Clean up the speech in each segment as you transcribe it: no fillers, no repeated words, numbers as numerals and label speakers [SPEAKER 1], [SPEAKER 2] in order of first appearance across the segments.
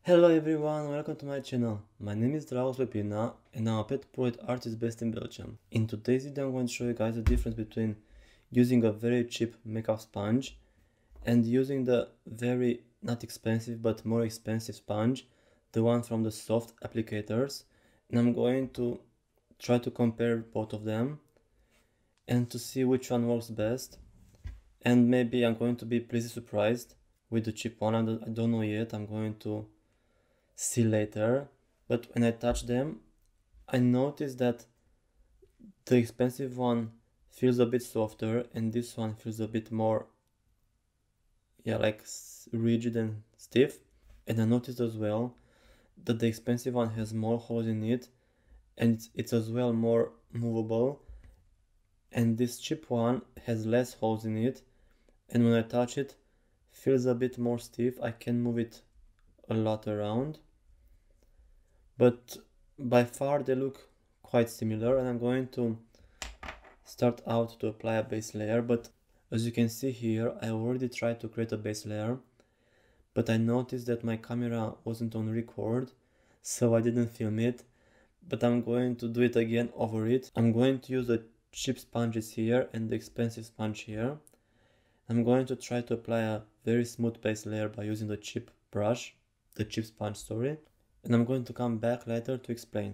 [SPEAKER 1] Hello everyone, welcome to my channel. My name is Dragoș Pepina and I'm a pet portrait artist based in Belgium. In today's video I'm going to show you guys the difference between using a very cheap makeup sponge and using the very not expensive but more expensive sponge, the one from the Sofft applicators. And I'm going to try to compare both of them and to see which one works best. And maybe I'm going to be pleasantly surprised with the cheap one. I don't know yet, I'm going to see later. But when I touch them, I noticed that the expensive one feels a bit softer and this one feels a bit more like rigid and stiff. And I noticed as well that the expensive one has more holes in it and it's as well more movable, and this cheap one has less holes in it, and when I touch it feels a bit more stiff. I can move it a lot around, but by far they look quite similar. And I'm going to start out to apply a base layer, but as you can see here I already tried to create a base layer, but I noticed that my camera wasn't on record, so I didn't film it. But I'm going to do it again over it. I'm going to use the cheap sponges here and the expensive sponge here. I'm going to try to apply a very smooth base layer by using the cheap brush, the cheap sponge, sorry. And I'm going to come back later to explain.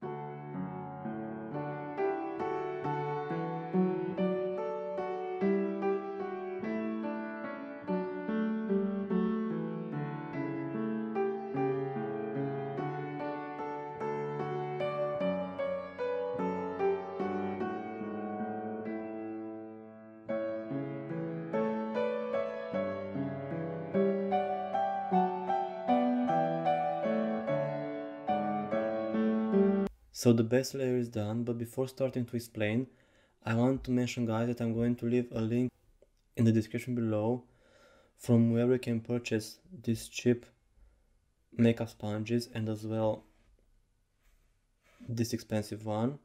[SPEAKER 1] So the base layer is done, but before starting to explain, I want to mention, guys, that I'm going to leave a link in the description below from where you can purchase these cheap makeup sponges and as well this expensive one.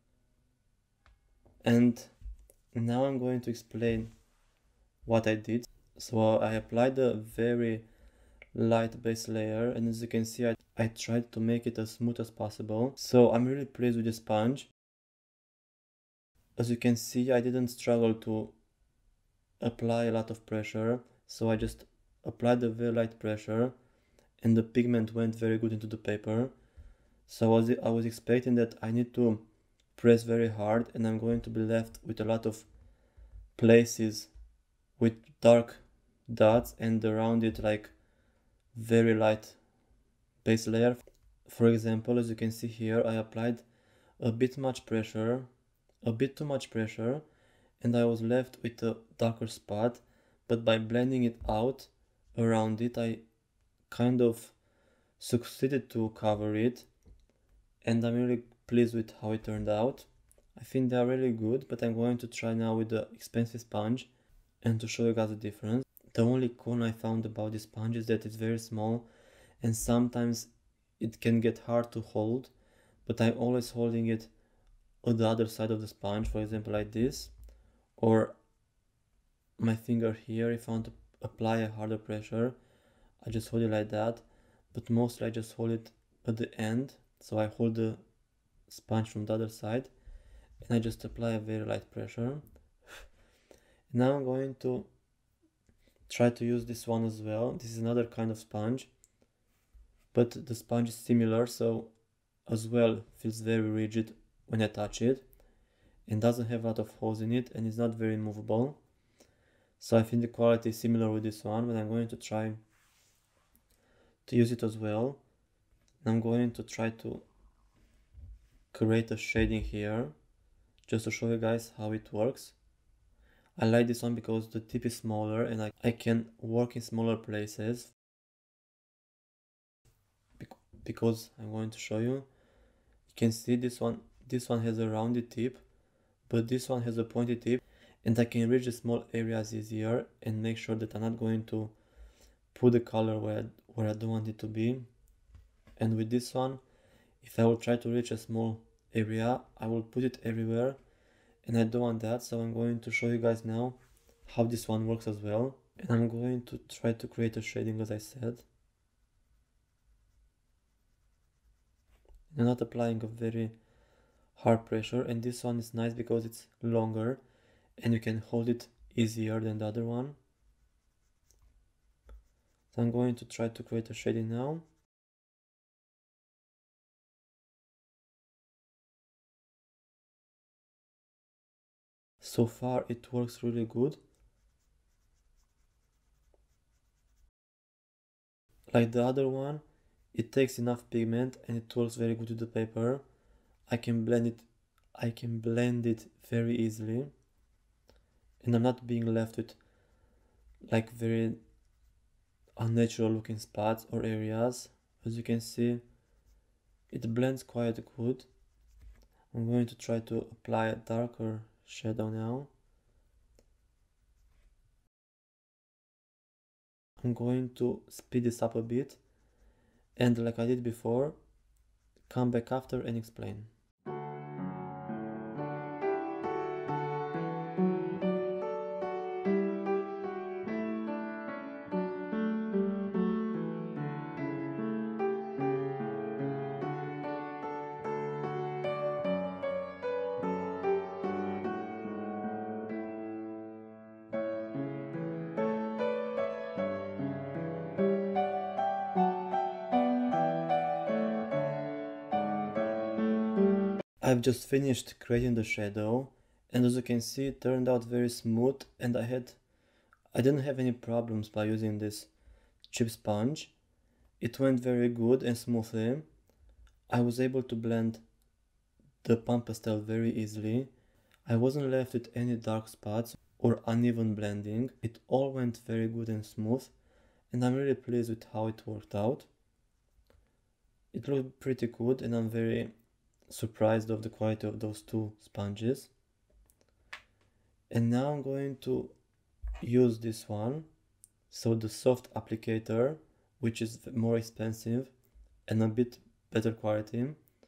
[SPEAKER 1] And now I'm going to explain what I did. So I applied a very light base layer, and as you can see I tried to make it as smooth as possible. So I'm really pleased with the sponge. As you can see, I didn't struggle to apply a lot of pressure, so I just applied a very light pressure and the pigment went very good into the paper. So I was expecting that I need to press very hard and I'm going to be left with a lot of places with dark dots and around it like very light base layer. For example, as you can see here, I applied a bit too much pressure, and I was left with a darker spot, but by blending it out around it I kind of succeeded to cover it, and I'm really pleased with how it turned out. I think they are really good, but I'm going to try now with the expensive sponge and to show you guys the difference. The only con I found about this sponge is that it's very small and sometimes it can get hard to hold, but I'm always holding it on the other side of the sponge, for example like this, or my finger here. If I want to apply a harder pressure, I just hold it like that, but mostly I just hold it at the end, so I hold the sponge from the other side and I just apply a very light pressure. Now I'm going to try to use this one as well. This is another kind of sponge, but the sponge is similar, so as well feels very rigid when I touch it and doesn't have a lot of holes in it and is not very movable. So I think the quality is similar with this one, but I'm going to try to use it as well. I'm going to try to create a shading here just to show you guys how it works. I like this one because the tip is smaller and I can work in smaller places, because I'm going to show you. You can see this one has a rounded tip, but this one has a pointy tip, and I can reach the small areas easier and make sure that I'm not going to put the color where I don't want it to be. And with this one, if I will try to reach a small area, I will put it everywhere, and I don't want that. So I'm going to show you guys now how this one works as well. And I'm going to try to create a shading as I said. and I'm not applying a very hard pressure, and this one is nice because it's longer and you can hold it easier than the other one. So I'm going to try to create a shading now. So far it works really good. Like the other one, it takes enough pigment and it works very good with the paper. I can blend it very easily, and I'm not being left with like very unnatural looking spots or areas. As you can see, it blends quite good. I'm going to try to apply a darker shadow now. I'm going to speed this up a bit, and like I did before, come back after and explain. I've just finished creating the shadow, and as you can see it turned out very smooth, and I didn't have any problems by using this chip sponge. It went very good and smoothly. I was able to blend the Pan Pastel very easily. I wasn't left with any dark spots or uneven blending. It all went very good and smooth, and I'm really pleased with how it worked out. It looked pretty good, and I'm very surprised of the quality of those two sponges. And now I'm going to use this one, so the Sofft applicator, which is more expensive and a bit better quality,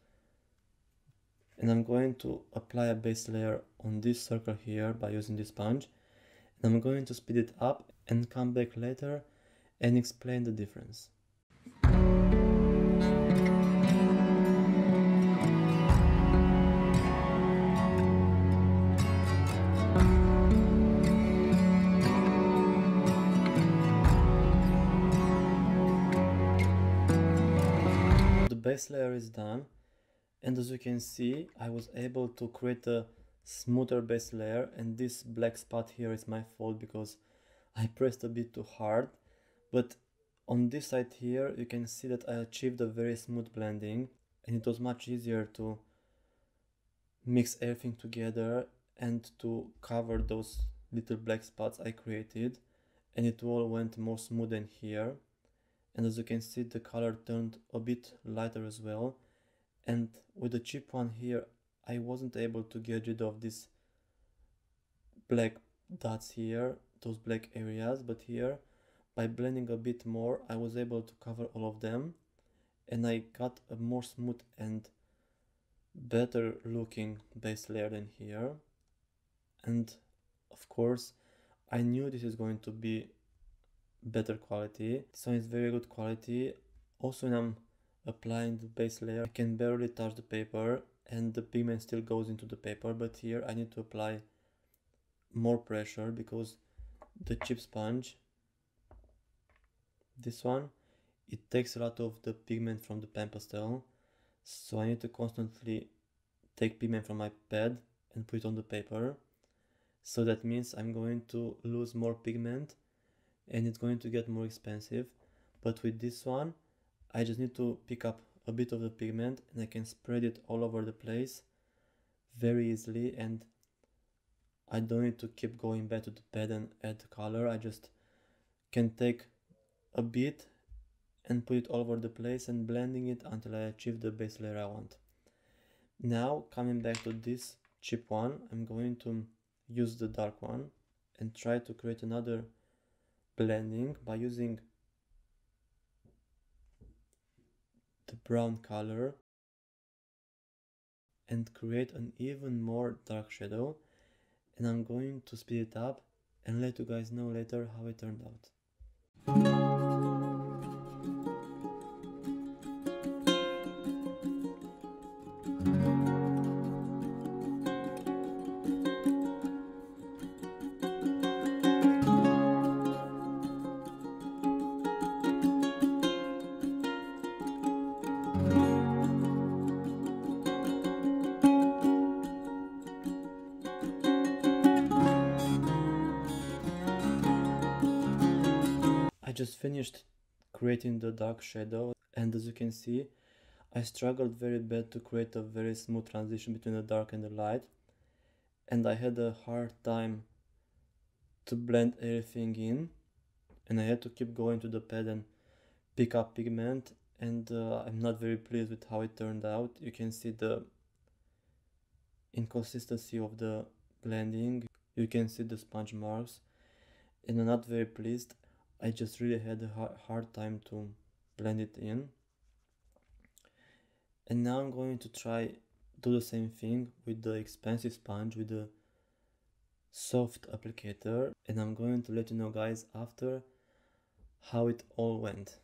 [SPEAKER 1] and I'm going to apply a base layer on this circle here by using this sponge, and I'm going to speed it up and come back later and explain the difference. The base layer is done, and as you can see, I was able to create a smoother base layer, and this black spot here is my fault because I pressed a bit too hard, but on this side here you can see that I achieved a very smooth blending, and it was much easier to mix everything together and to cover those little black spots I created, and it all went more smooth than here. And as you can see, the color turned a bit lighter as well, and with the cheap one here I wasn't able to get rid of these black dots here, those black areas, but here by blending a bit more I was able to cover all of them, and I got a more smooth and better looking base layer than here. And of course I knew this is going to be better quality. This one is very good quality. Also, when I'm applying the base layer, I can barely touch the paper and the pigment still goes into the paper, but here I need to apply more pressure because the chip sponge, this one, it takes a lot of the pigment from the Pan Pastel, so I need to constantly take pigment from my pad and put it on the paper. So that means I'm going to lose more pigment and it's going to get more expensive. But with this one I just need to pick up a bit of the pigment and I can spread it all over the place very easily, and I don't need to keep going back to the pad and add color. I just can take a bit and put it all over the place and blending it until I achieve the base layer I want. Now coming back to this cheap one, I'm going to use the dark one and try to create another blending by using the brown color and create an even more dark shadow, and I'm going to speed it up and let you guys know later how it turned out. finished creating the dark shadow, and as you can see, I struggled very bad to create a very smooth transition between the dark and the light, and I had a hard time to blend everything in, and I had to keep going to the pad and pick up pigment, and I'm not very pleased with how it turned out. You can see the inconsistency of the blending, you can see the sponge marks, and I'm not very pleased. I just really had a hard time to blend it in. And now I'm going to try do the same thing with the expensive sponge, with the Sofft applicator, and I'm going to let you know guys after how it all went.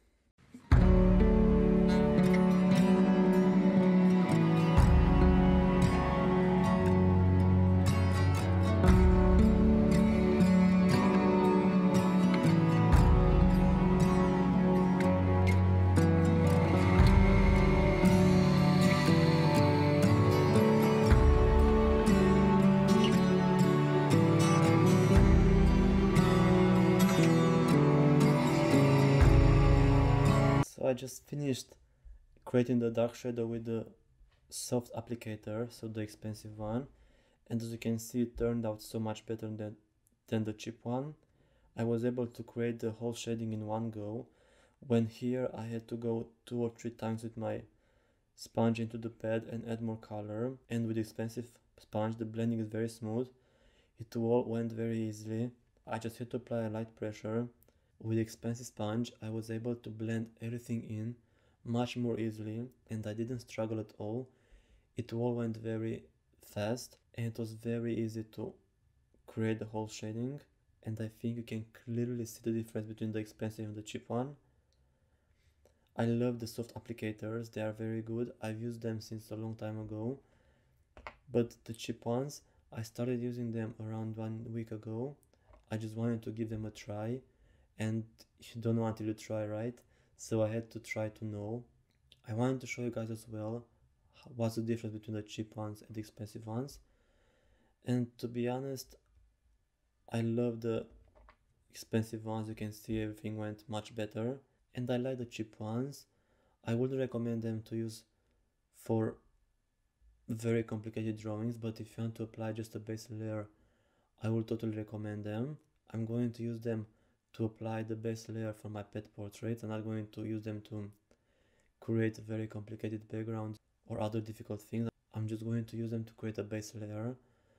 [SPEAKER 1] So I just finished creating the dark shadow with the Sofft applicator, so the expensive one, and as you can see it turned out so much better than the cheap one. I was able to create the whole shading in one go, when here I had to go 2 or 3 times with my sponge into the pad and add more color, and with the expensive sponge the blending is very smooth. It all went very easily. I just had to apply a light pressure. With the expensive sponge I was able to blend everything in much more easily, and I didn't struggle at all. It all went very fast, and it was very easy to create the whole shading, and I think you can clearly see the difference between the expensive and the cheap one. I love the Sofft applicators, they are very good. I've used them since a long time ago, but the cheap ones, I started using them around 1 week ago. I just wanted to give them a try, and you don't know until you try, right? So I had to try to know. I wanted to show you guys as well what's the difference between the cheap ones and the expensive ones. And to be honest, I love the expensive ones. You can see everything went much better, and I like the cheap ones. I wouldn't recommend them to use for very complicated drawings, but if you want to apply just a base layer, I will totally recommend them. I'm going to use them to apply the base layer for my pet portraits. I'm not going to use them to create very complicated backgrounds or other difficult things. I'm just going to use them to create a base layer,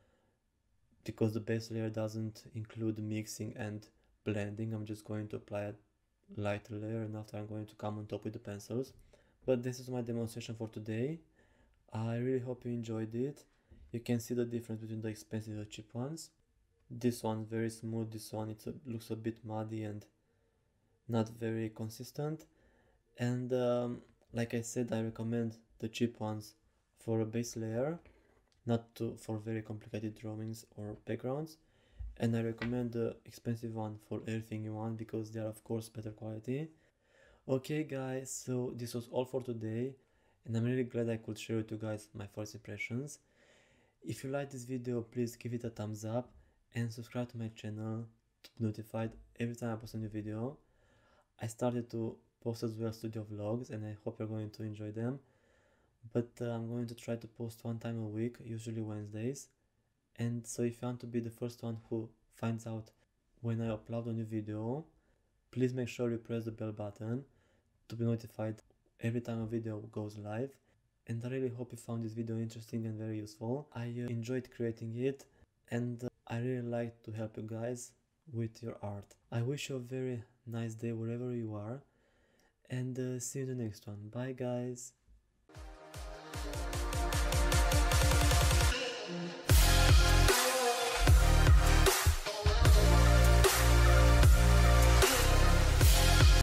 [SPEAKER 1] because the base layer doesn't include mixing and blending. I'm just going to apply a lighter layer, and after I'm going to come on top with the pencils. But this is my demonstration for today. I really hope you enjoyed it. You can see the difference between the expensive and the cheap ones. This one's very smooth, this one looks a bit muddy and not very consistent. And like I said, I recommend the cheap ones for a base layer, not for very complicated drawings or backgrounds. And I recommend the expensive one for everything you want, because they are of course better quality. Okay guys, so this was all for today, and I'm really glad I could share with you guys my first impressions. If you like this video, please give it a thumbs up and subscribe to my channel to be notified every time I post a new video. I started to post as well studio vlogs, and I hope you're going to enjoy them. But I'm going to try to post 1 time a week, usually Wednesdays. And so if you want to be the first one who finds out when I upload a new video, please make sure you press the bell button to be notified every time a video goes live. And I really hope you found this video interesting and very useful. I enjoyed creating it, and I really like to help you guys with your art. I wish you a very nice day wherever you are, and see you in the next one. Bye guys!